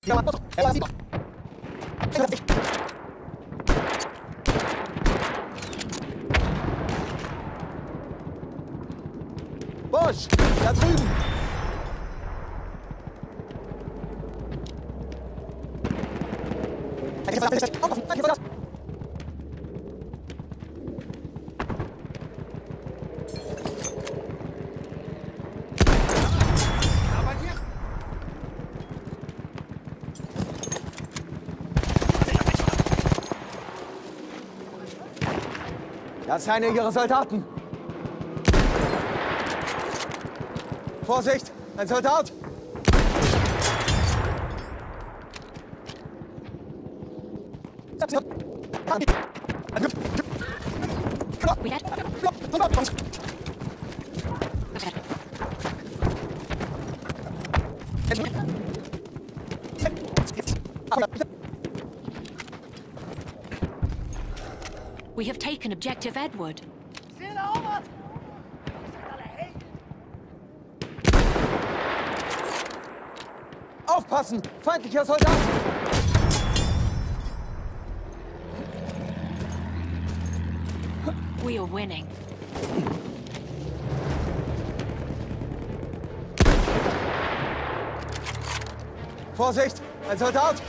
Busch, da drüben! Das sind ihre Soldaten! Vorsicht! Ein Soldat! We have taken Objective Edward. Aufpassen! Feindlicher Soldat! We are winning. Vorsicht! Ein Soldat!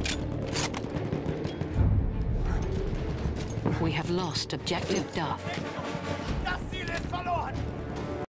We have lost Objective Duff.